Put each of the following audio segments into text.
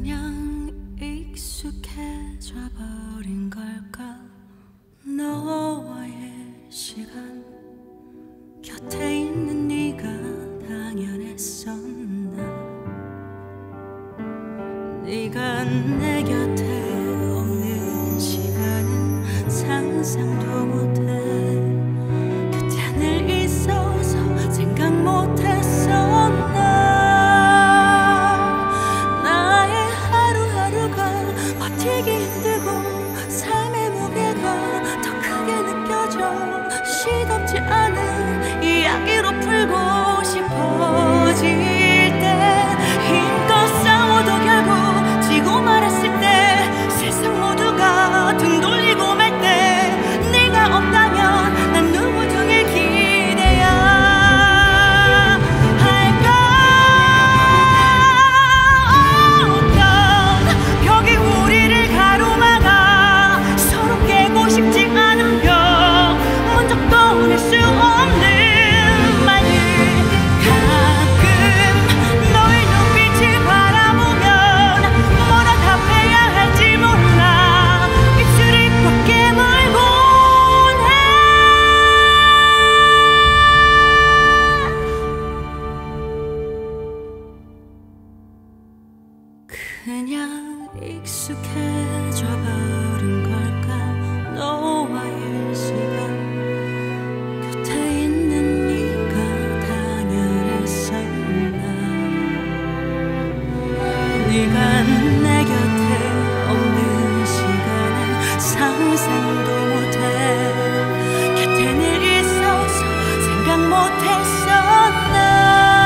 그냥 익숙해져 버린 걸까? 너와의 시간 곁에 있는 네가 당연했었나? 네가 내 곁에 없는 시간은 상상도 못해. 곁에 늘 있어서 생각 못했었나? 나의 하루하루가 버티기 힘들고 삶의 무게가 더 크게 느껴져. 시덥지 않은 이야기로 풀고 싶어질 때, 힘껏 싸워도 결국 지고 말았을 때, 세상 모두가 등 돌리고 말 때, 네가 없다면 난 누구 등을 기대야 할까? 어떤 벽이 우리를 가로막아 서로 깨고 싶지 않은 벽, 먼저 꺼낼 수 없는 말들. 가끔 너의 눈빛을 바라보면 뭐라 답해야 할지 몰라. 입술이 꽉 깨물곤 해. 그냥 익숙해져 버린 걸까? 너와의 시간 곁에 있는 네가 당연했었나? 네가 내 곁에 없는 시간은 상상도 못해. 곁에 늘 있어서 생각 못했었나?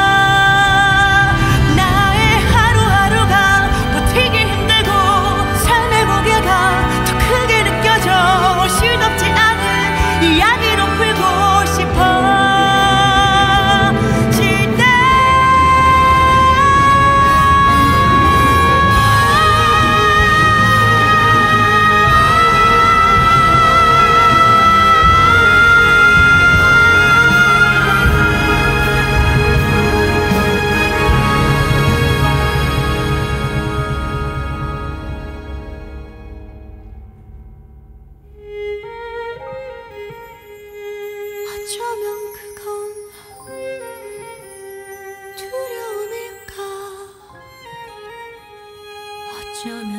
나의 하루하루가 버티기 힘들고 삶의 무게가 더 크게 느껴져. 실겁지 않은 이야기로 풀고 싶어질 때, 어쩌면 그건 두려움일까? 어쩌면